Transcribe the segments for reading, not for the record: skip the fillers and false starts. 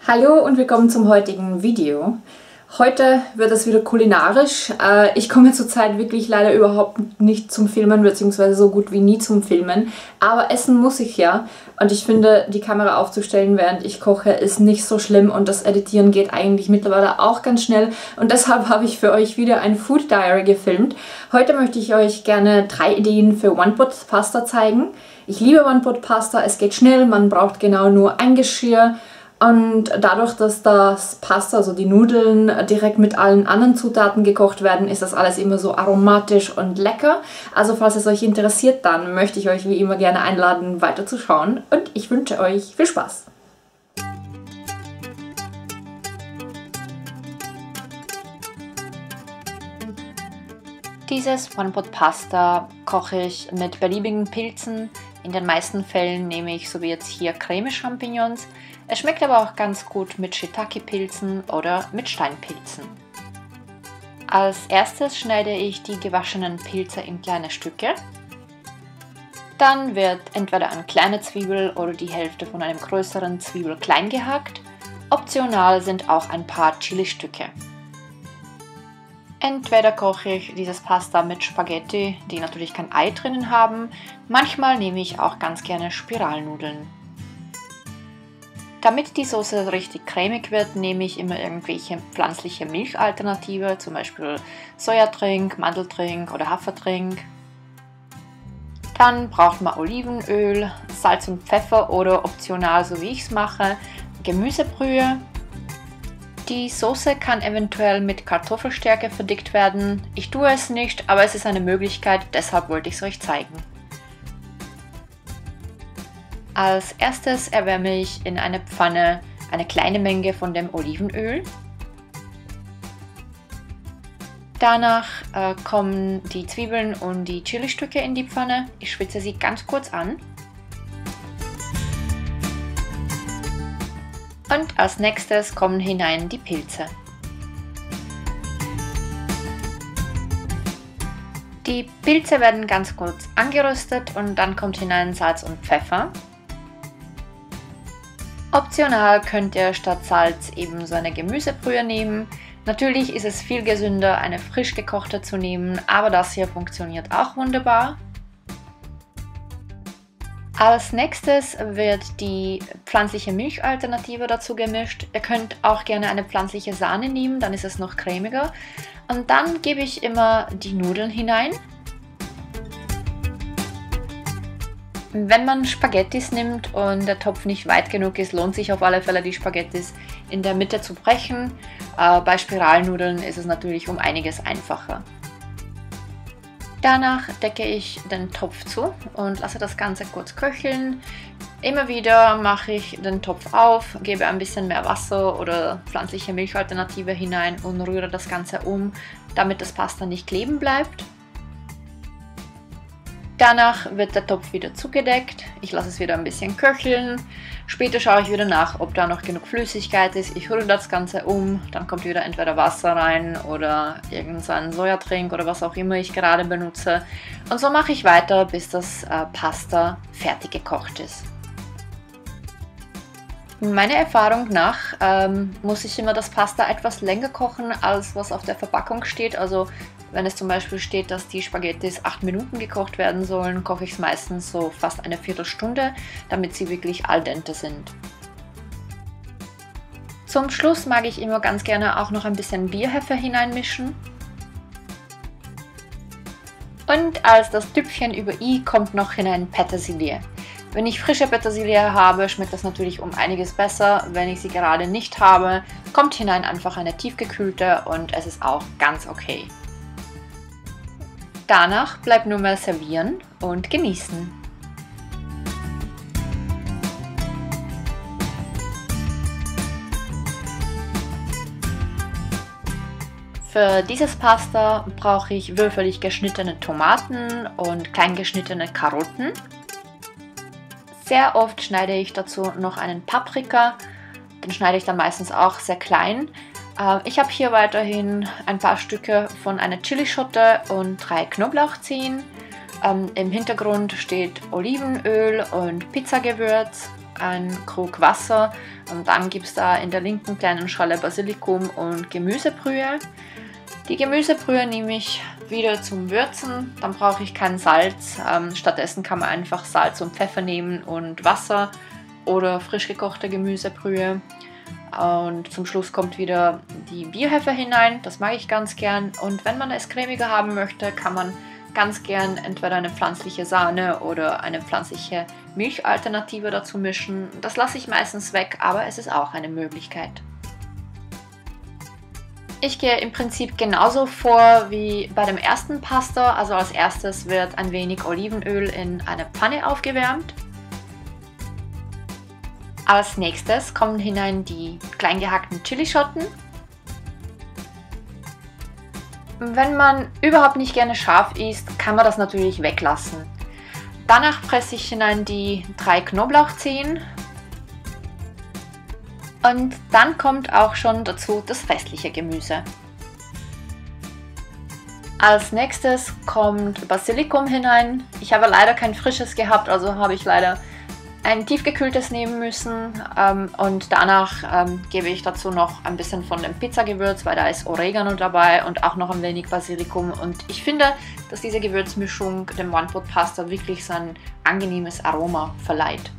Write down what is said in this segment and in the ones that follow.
Hallo und willkommen zum heutigen Video. Heute wird es wieder kulinarisch. Ich komme zurzeit wirklich leider überhaupt nicht zum Filmen, beziehungsweise so gut wie nie zum Filmen. Aber essen muss ich ja. Und ich finde, die Kamera aufzustellen, während ich koche, ist nicht so schlimm. Und das Editieren geht eigentlich mittlerweile auch ganz schnell. Und deshalb habe ich für euch wieder ein Food Diary gefilmt. Heute möchte ich euch gerne 3 Ideen für One-Pot-Pasta zeigen. Ich liebe One-Pot-Pasta. Es geht schnell, man braucht genau nur ein Geschirr. Und dadurch, dass das Pasta, also die Nudeln, direkt mit allen anderen Zutaten gekocht werden, ist das alles immer so aromatisch und lecker. Also falls es euch interessiert, dann möchte ich euch wie immer gerne einladen, weiterzuschauen. Und ich wünsche euch viel Spaß! Dieses One-Pot-Pasta koche ich mit beliebigen Pilzen. In den meisten Fällen nehme ich, so wie jetzt hier, Creme-Champignons. Es schmeckt aber auch ganz gut mit Shiitake-Pilzen oder mit Steinpilzen. Als erstes schneide ich die gewaschenen Pilze in kleine Stücke. Dann wird entweder eine kleine Zwiebel oder die Hälfte von einem größeren Zwiebel klein gehackt. Optional sind auch ein paar Chili-Stücke. Entweder koche ich dieses Pasta mit Spaghetti, die natürlich kein Ei drinnen haben. Manchmal nehme ich auch ganz gerne Spiralnudeln. Damit die Soße richtig cremig wird, nehme ich immer irgendwelche pflanzliche Milchalternative, zum Beispiel Sojatrink, Mandeltrink oder Hafertrink. Dann braucht man Olivenöl, Salz und Pfeffer oder optional, so wie ich es mache, Gemüsebrühe. Die Soße kann eventuell mit Kartoffelstärke verdickt werden. Ich tue es nicht, aber es ist eine Möglichkeit, deshalb wollte ich es euch zeigen. Als erstes erwärme ich in eine Pfanne eine kleine Menge von dem Olivenöl. Danach kommen die Zwiebeln und die Chilistücke in die Pfanne. Ich schwitze sie ganz kurz an. Und als nächstes kommen hinein die Pilze. Die Pilze werden ganz kurz angeröstet und dann kommt hinein Salz und Pfeffer. Optional könnt ihr statt Salz eben so eine Gemüsebrühe nehmen. Natürlich ist es viel gesünder, eine frisch gekochte zu nehmen, aber das hier funktioniert auch wunderbar. Als nächstes wird die pflanzliche Milchalternative dazu gemischt. Ihr könnt auch gerne eine pflanzliche Sahne nehmen, dann ist es noch cremiger. Und dann gebe ich immer die Nudeln hinein. Wenn man Spaghettis nimmt und der Topf nicht weit genug ist, lohnt sich auf alle Fälle, die Spaghettis in der Mitte zu brechen. Bei Spiralnudeln ist es natürlich um einiges einfacher. Danach decke ich den Topf zu und lasse das Ganze kurz köcheln. Immer wieder mache ich den Topf auf, gebe ein bisschen mehr Wasser oder pflanzliche Milchalternative hinein und rühre das Ganze um, damit das Pasta nicht kleben bleibt. Danach wird der Topf wieder zugedeckt. Ich lasse es wieder ein bisschen köcheln. Später schaue ich wieder nach, ob da noch genug Flüssigkeit ist. Ich rühre das Ganze um, dann kommt wieder entweder Wasser rein oder irgendein Sojatrink oder was auch immer ich gerade benutze. Und so mache ich weiter, bis das Pasta fertig gekocht ist. Meiner Erfahrung nach muss ich immer das Pasta etwas länger kochen, als was auf der Verpackung steht. Also wenn es zum Beispiel steht, dass die Spaghettis 8 Minuten gekocht werden sollen, koche ich es meistens so fast eine Viertelstunde, damit sie wirklich al dente sind. Zum Schluss mag ich immer ganz gerne auch noch ein bisschen Bierhefe hineinmischen. Und als das Tüpfchen über i kommt noch hinein Petersilie. Wenn ich frische Petersilie habe, schmeckt das natürlich um einiges besser. Wenn ich sie gerade nicht habe, kommt hinein einfach eine tiefgekühlte und es ist auch ganz okay. Danach bleibt nur mehr servieren und genießen. Für dieses Pasta brauche ich würfelig geschnittene Tomaten und klein geschnittene Karotten. Sehr oft schneide ich dazu noch einen Paprika, den schneide ich dann meistens auch sehr klein. Ich habe hier weiterhin ein paar Stücke von einer Chilischote und 3 Knoblauchzehen. Im Hintergrund steht Olivenöl und Pizzagewürz. einen Krug Wasser und dann gibt es da in der linken kleinen Schale Basilikum und Gemüsebrühe. Die Gemüsebrühe nehme ich wieder zum Würzen, dann brauche ich kein Salz. Stattdessen kann man einfach Salz und Pfeffer nehmen und Wasser oder frisch gekochte Gemüsebrühe. Und zum Schluss kommt wieder die Bierhefe hinein, das mag ich ganz gern. Und wenn man es cremiger haben möchte, kann man ganz gern entweder eine pflanzliche Sahne oder eine pflanzliche Milchalternative dazu mischen. Das lasse ich meistens weg, aber es ist auch eine Möglichkeit. Ich gehe im Prinzip genauso vor wie bei dem ersten Pasta. Also als erstes wird ein wenig Olivenöl in eine Pfanne aufgewärmt. Als nächstes kommen hinein die klein gehackten Chilischoten. Wenn man überhaupt nicht gerne scharf isst, kann man das natürlich weglassen. Danach presse ich hinein die 3 Knoblauchzehen. Und dann kommt auch schon dazu das restliche Gemüse. Als nächstes kommt Basilikum hinein. Ich habe leider kein frisches gehabt, also habe ich leider ein tiefgekühltes nehmen müssen. Und danach gebe ich dazu noch ein bisschen von dem Pizzagewürz, weil da ist Oregano dabei und auch noch ein wenig Basilikum. Und ich finde, dass diese Gewürzmischung dem One-Pot-Pasta wirklich sein angenehmes Aroma verleiht.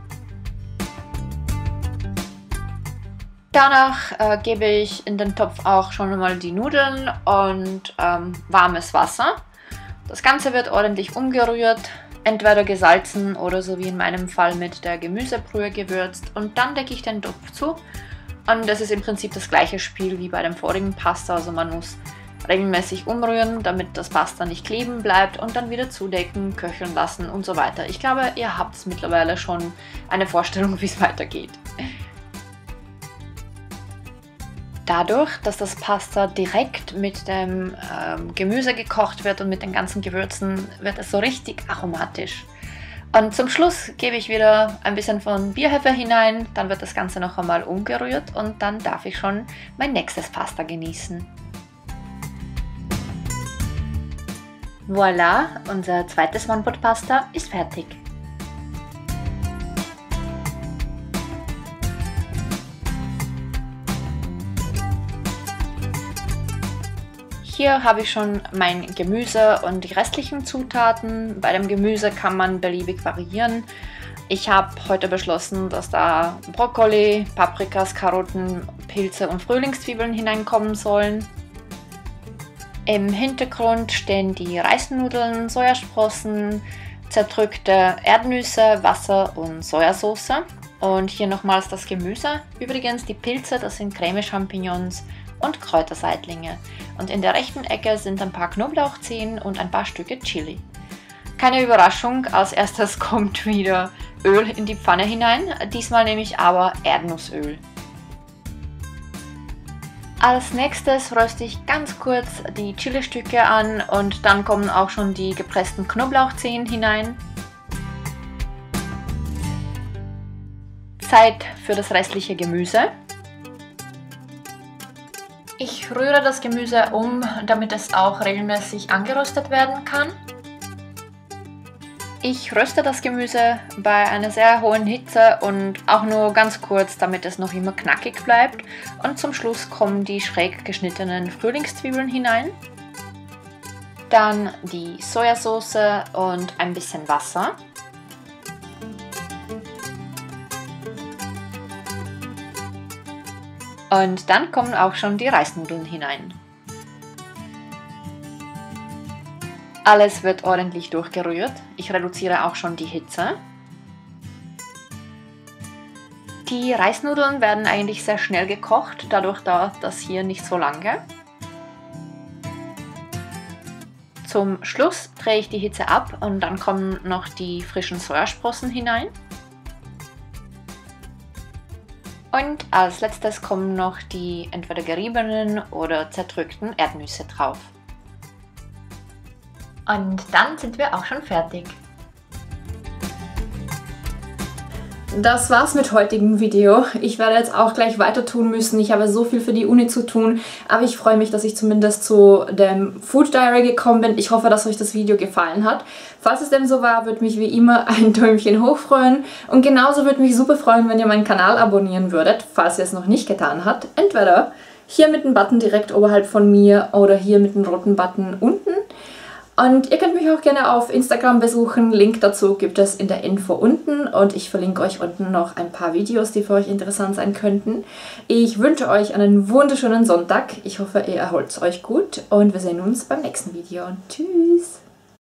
Danach gebe ich in den Topf auch schon einmal die Nudeln und warmes Wasser. Das Ganze wird ordentlich umgerührt, entweder gesalzen oder so wie in meinem Fall mit der Gemüsebrühe gewürzt. Und dann decke ich den Topf zu. Und das ist im Prinzip das gleiche Spiel wie bei dem vorigen Pasta. Also man muss regelmäßig umrühren, damit das Pasta nicht kleben bleibt und dann wieder zudecken, köcheln lassen und so weiter. Ich glaube, ihr habt mittlerweile schon eine Vorstellung, wie es weitergeht. Dadurch, dass das Pasta direkt mit dem Gemüse gekocht wird und mit den ganzen Gewürzen, wird es so richtig aromatisch. Und zum Schluss gebe ich wieder ein bisschen von Bierhefe hinein, dann wird das Ganze noch einmal umgerührt und dann darf ich schon mein nächstes Pasta genießen. Voilà, unser zweites One-Pot-Pasta ist fertig. Hier habe ich schon mein Gemüse und die restlichen Zutaten. Bei dem Gemüse kann man beliebig variieren. Ich habe heute beschlossen, dass da Brokkoli, Paprikas, Karotten, Pilze und Frühlingszwiebeln hineinkommen sollen. Im Hintergrund stehen die Reisnudeln, Sojasprossen, zerdrückte Erdnüsse, Wasser und Sojasauce. Und hier nochmals das Gemüse. Übrigens die Pilze, das sind Creme-Champignons und Kräuterseitlinge. Und in der rechten Ecke sind ein paar Knoblauchzehen und ein paar Stücke Chili. Keine Überraschung, als erstes kommt wieder Öl in die Pfanne hinein, diesmal nehme ich aber Erdnussöl. Als nächstes röste ich ganz kurz die Chilistücke an und dann kommen auch schon die gepressten Knoblauchzehen hinein. Zeit für das restliche Gemüse. Ich rühre das Gemüse um, damit es auch regelmäßig angeröstet werden kann. Ich röste das Gemüse bei einer sehr hohen Hitze und auch nur ganz kurz, damit es noch immer knackig bleibt. Und zum Schluss kommen die schräg geschnittenen Frühlingszwiebeln hinein. Dann die Sojasauce und ein bisschen Wasser. Und dann kommen auch schon die Reisnudeln hinein. Alles wird ordentlich durchgerührt. Ich reduziere auch schon die Hitze. Die Reisnudeln werden eigentlich sehr schnell gekocht, dadurch dauert das hier nicht so lange. Zum Schluss drehe ich die Hitze ab und dann kommen noch die frischen Sojasprossen hinein. Und als letztes kommen noch die entweder geriebenen oder zerdrückten Erdnüsse drauf. Und dann sind wir auch schon fertig. das war's mit heutigem Video. Ich werde jetzt auch gleich weiter tun müssen. Ich habe so viel für die Uni zu tun, aber ich freue mich, dass ich zumindest zu dem Food Diary gekommen bin. Ich hoffe, dass euch das Video gefallen hat. Falls es dem so war, würde mich wie immer ein Däumchen hoch freuen. Und genauso würde mich super freuen, wenn ihr meinen Kanal abonnieren würdet, falls ihr es noch nicht getan habt. Entweder hier mit dem Button direkt oberhalb von mir oder hier mit dem roten Button unten. Und ihr könnt mich auch gerne auf Instagram besuchen. Link dazu gibt es in der Info unten. Und ich verlinke euch unten noch ein paar Videos, die für euch interessant sein könnten. Ich wünsche euch einen wunderschönen Sonntag. Ich hoffe, ihr erholt euch gut. Und wir sehen uns beim nächsten Video. Tschüss!